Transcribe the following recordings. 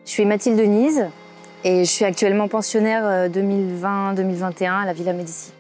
Je suis Mathilde Denise et je suis actuellement pensionnaire 2020-2021 à la Villa Médicis.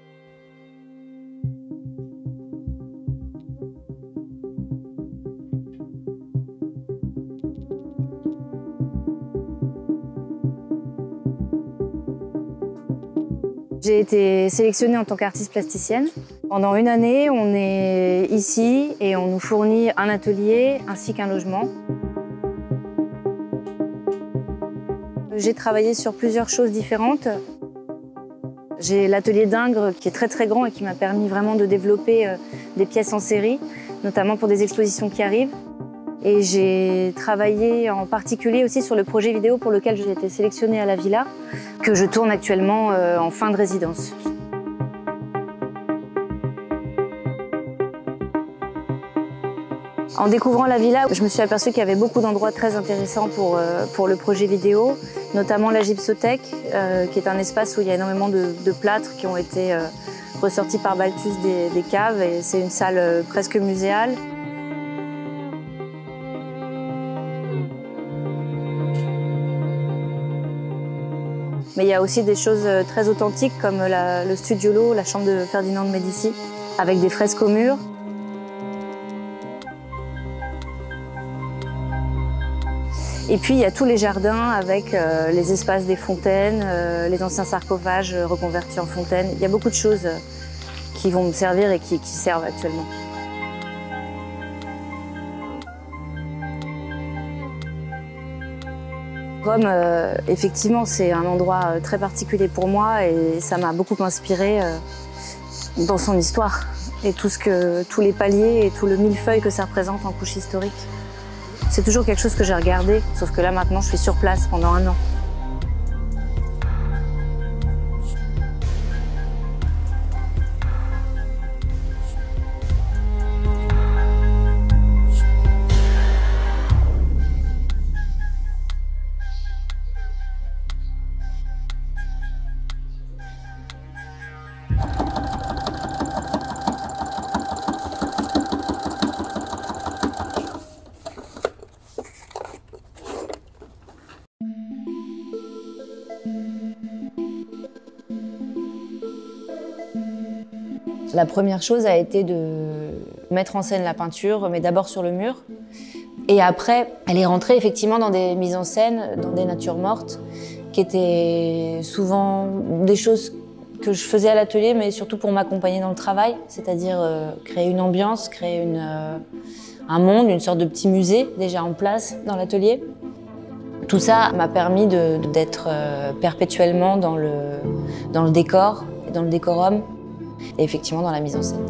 J'ai été sélectionnée en tant qu'artiste plasticienne. Pendant une année, on est ici et on nous fournit un atelier ainsi qu'un logement. J'ai travaillé sur plusieurs choses différentes. J'ai l'atelier d'Ingres qui est très grand et qui m'a permis vraiment de développer des pièces en série, notamment pour des expositions qui arrivent. Et j'ai travaillé en particulier aussi sur le projet vidéo pour lequel j'ai été sélectionnée à la Villa, que je tourne actuellement en fin de résidence. En découvrant la Villa, je me suis aperçue qu'il y avait beaucoup d'endroits très intéressants pour le projet vidéo, notamment la Gypsothèque, qui est un espace où il y a énormément de plâtres qui ont été ressortis par Balthus des caves, et c'est une salle presque muséale. Mais il y a aussi des choses très authentiques comme le studio Lot, la chambre de Ferdinand de Médicis, avec des fresques au mur. Et puis il y a tous les jardins avec les espaces des fontaines, les anciens sarcophages reconvertis en fontaines. Il y a beaucoup de choses qui vont me servir et qui servent actuellement. Rome, effectivement, c'est un endroit très particulier pour moi et ça m'a beaucoup inspirée dans son histoire et tous les paliers et tout le millefeuille que ça représente en couche historique. C'est toujours quelque chose que j'ai regardé, sauf que là maintenant je suis sur place pendant un an. La première chose a été de mettre en scène la peinture, mais d'abord sur le mur. Et après, elle est rentrée effectivement dans des mises en scène, dans des natures mortes, qui étaient souvent des choses que je faisais à l'atelier, mais surtout pour m'accompagner dans le travail, c'est-à-dire créer une ambiance, créer un monde, une sorte de petit musée déjà en place dans l'atelier. Tout ça m'a permis d'être perpétuellement dans le décor, dans le décorum, et effectivement dans la mise en scène.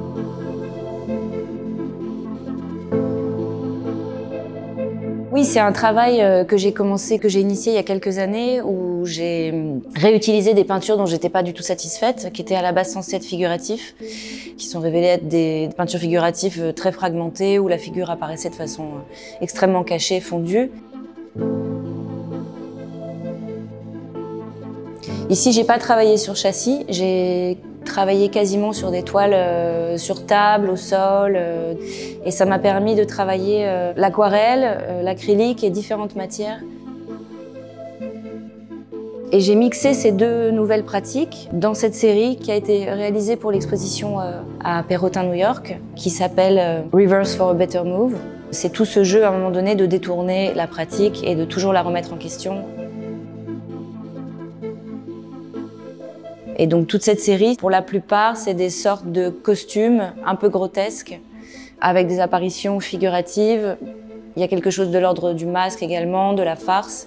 Oui, c'est un travail que j'ai commencé, que j'ai initié il y a quelques années, où j'ai réutilisé des peintures dont j'étais pas du tout satisfaite, qui étaient à la base censées être figuratifs, qui sont révélées être des peintures figuratives très fragmentées, où la figure apparaissait de façon extrêmement cachée, fondue. Ici, j'ai pas travaillé sur châssis, j'ai travaillé quasiment sur des toiles sur table, au sol, et ça m'a permis de travailler l'aquarelle, l'acrylique et différentes matières. Et j'ai mixé ces deux nouvelles pratiques dans cette série qui a été réalisée pour l'exposition à Perrotin, New York, qui s'appelle Reverse for a Better Move. C'est tout ce jeu à un moment donné de détourner la pratique et de toujours la remettre en question. Et donc toute cette série, pour la plupart, c'est des sortes de costumes un peu grotesques, avec des apparitions figuratives. Il y a quelque chose de l'ordre du masque également, de la farce.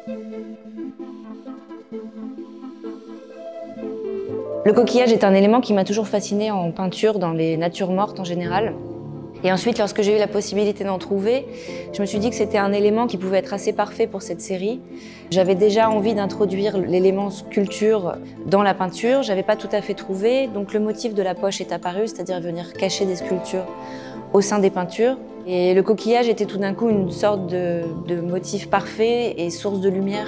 Le coquillage est un élément qui m'a toujours fascinée en peinture, dans les natures mortes en général. Et ensuite, lorsque j'ai eu la possibilité d'en trouver, je me suis dit que c'était un élément qui pouvait être assez parfait pour cette série. J'avais déjà envie d'introduire l'élément sculpture dans la peinture, j'avais pas tout à fait trouvé, donc le motif de la poche est apparu, c'est-à-dire venir cacher des sculptures au sein des peintures. Et le coquillage était tout d'un coup une sorte de motif parfait et source de lumière.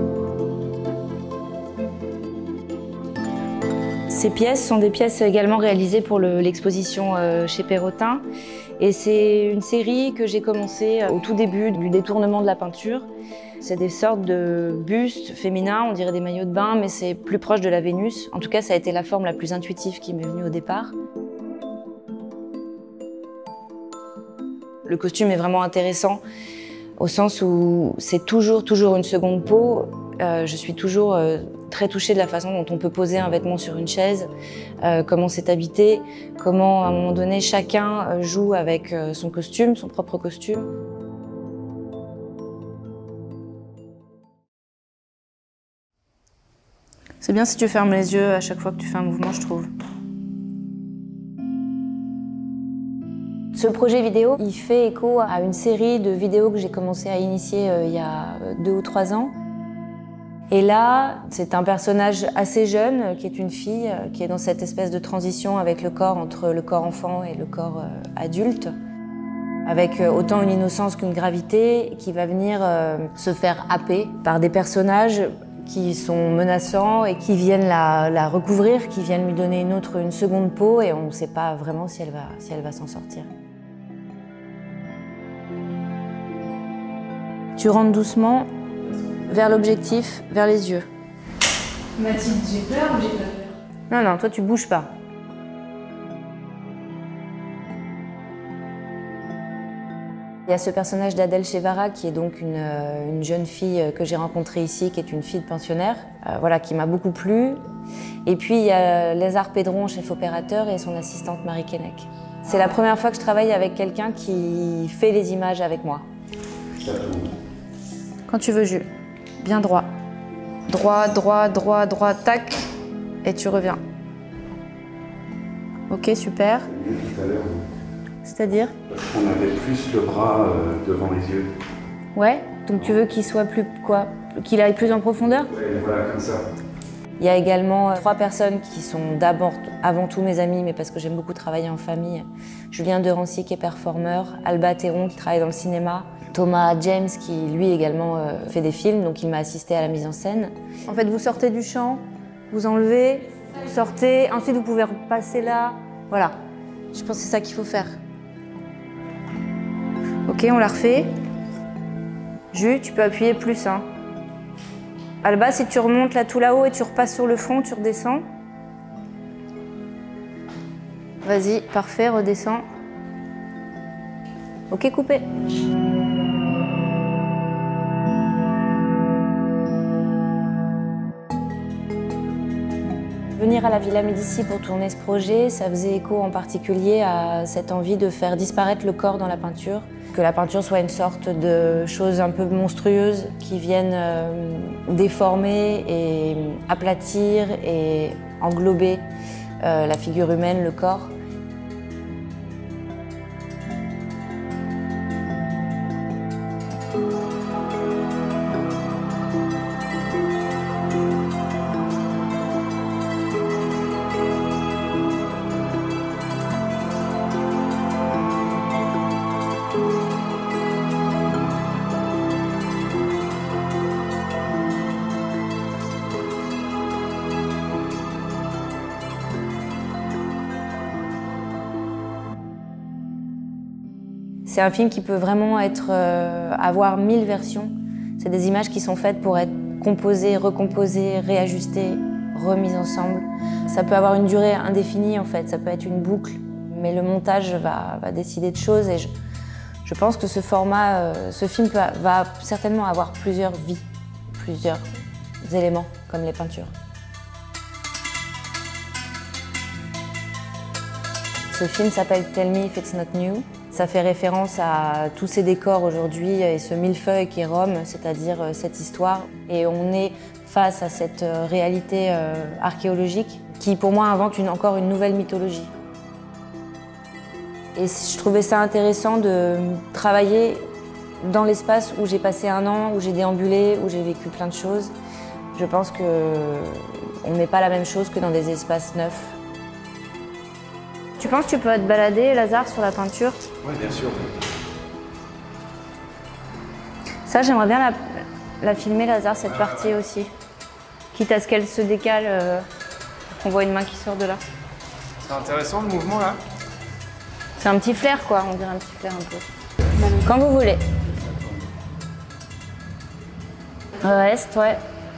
Ces pièces sont des pièces également réalisées pour l'exposition chez Perrotin. Et c'est une série que j'ai commencée au tout début du détournement de la peinture. C'est des sortes de bustes féminins, on dirait des maillots de bain, mais c'est plus proche de la Vénus. En tout cas, ça a été la forme la plus intuitive qui m'est venue au départ. Le costume est vraiment intéressant au sens où c'est toujours une seconde peau. Je suis toujours très touchée de la façon dont on peut poser un vêtement sur une chaise, comment c'est habité, comment à un moment donné chacun joue avec son costume, son propre costume. C'est bien si tu fermes les yeux à chaque fois que tu fais un mouvement, je trouve. Ce projet vidéo, il fait écho à une série de vidéos que j'ai commencé à initier il y a 2 ou 3 ans. Et là, c'est un personnage assez jeune, qui est une fille, qui est dans cette espèce de transition avec le corps entre le corps enfant et le corps adulte, avec autant une innocence qu'une gravité, qui va venir se faire happer par des personnages qui sont menaçants et qui viennent la recouvrir, qui viennent lui donner une seconde peau, et on ne sait pas vraiment si elle va s'en sortir. Tu rentres doucement vers l'objectif, vers les yeux. Mathilde, j'ai peur ou j'ai pas peur? Non, non, toi tu bouges pas. Il y a ce personnage d'Adèle Chevara qui est donc une jeune fille que j'ai rencontrée ici, qui est une fille de pensionnaire, voilà, qui m'a beaucoup plu. Et puis il y a Lézard Pédron, chef opérateur, et son assistante Marie Keinec. C'est la première fois que je travaille avec quelqu'un qui fait les images avec moi. Quand tu veux, Jules. Bien droit. Droit, droit, droit, droit, tac, et tu reviens. Ok, super. C'est-à-dire? Parce qu'on avait plus le bras devant les yeux. Ouais, donc tu veux qu'il soit plus quoi? Qu'il aille plus en profondeur? Ouais, voilà, comme ça. Il y a également 3 personnes qui sont d'abord, avant tout mes amis, mais parce que j'aime beaucoup travailler en famille. Julien de Rancier qui est performeur, Alba Théron qui travaille dans le cinéma, Thomas James qui lui également fait des films, donc il m'a assisté à la mise en scène. En fait, vous sortez du champ, vous enlevez, vous sortez, ensuite vous pouvez repasser là. Voilà, je pense que c'est ça qu'il faut faire. Ok, on la refait. Jus, tu peux appuyer plus. Hein. Alba, si tu remontes là tout là-haut et tu repasses sur le front, tu redescends. Vas-y, parfait, redescends. Ok, coupé. Venir à la Villa Médicis pour tourner ce projet, ça faisait écho en particulier à cette envie de faire disparaître le corps dans la peinture. Que la peinture soit une sorte de chose un peu monstrueuse qui vienne déformer et aplatir et englober la figure humaine, le corps. C'est un film qui peut vraiment avoir 1000 versions. C'est des images qui sont faites pour être composées, recomposées, réajustées, remises ensemble. Ça peut avoir une durée indéfinie en fait, ça peut être une boucle, mais le montage va décider de choses et je pense que ce format, ce film va certainement avoir plusieurs vies, plusieurs éléments comme les peintures. Ce film s'appelle Tell Me If It's Not New. Ça fait référence à tous ces décors aujourd'hui et ce millefeuille qui est Rome, c'est-à-dire cette histoire. Et on est face à cette réalité archéologique qui, pour moi, invente encore une nouvelle mythologie. Et je trouvais ça intéressant de travailler dans l'espace où j'ai passé 1 an, où j'ai déambulé, où j'ai vécu plein de choses. Je pense qu'on ne met pas la même chose que dans des espaces neufs. Tu penses que tu peux te balader, Lazare, sur la peinture? Oui, bien sûr. Ça, j'aimerais bien la filmer, Lazare, cette partie aussi. Quitte à ce qu'elle se décale, qu'on voit une main qui sort de là. C'est intéressant le mouvement là. C'est un petit flair, quoi, on dirait un petit flair un peu. Quand vous voulez. Reste, ouais.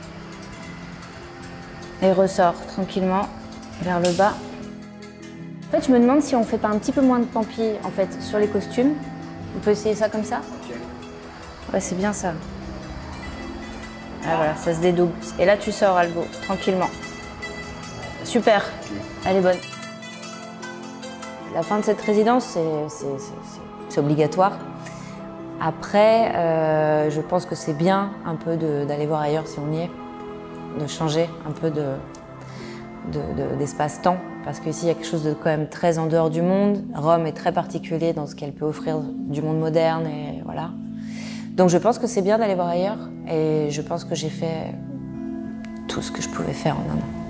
Et ressort tranquillement vers le bas. En fait, je me demande si on fait pas un petit peu moins de tant-pis en fait sur les costumes. On peut essayer ça comme ça? Ok. Ouais, c'est bien ça. Ah, voilà, ça se dédouble. Et là, tu sors, Albo, tranquillement. Super, elle est bonne. La fin de cette résidence, c'est obligatoire. Après, je pense que c'est bien un peu d'aller voir ailleurs si on y est, de changer un peu d'espace-temps, parce qu'ici, il y a quelque chose de quand même très en dehors du monde. Rome est très particulier dans ce qu'elle peut offrir du monde moderne, et voilà. Donc je pense que c'est bien d'aller voir ailleurs, et je pense que j'ai fait tout ce que je pouvais faire en un an.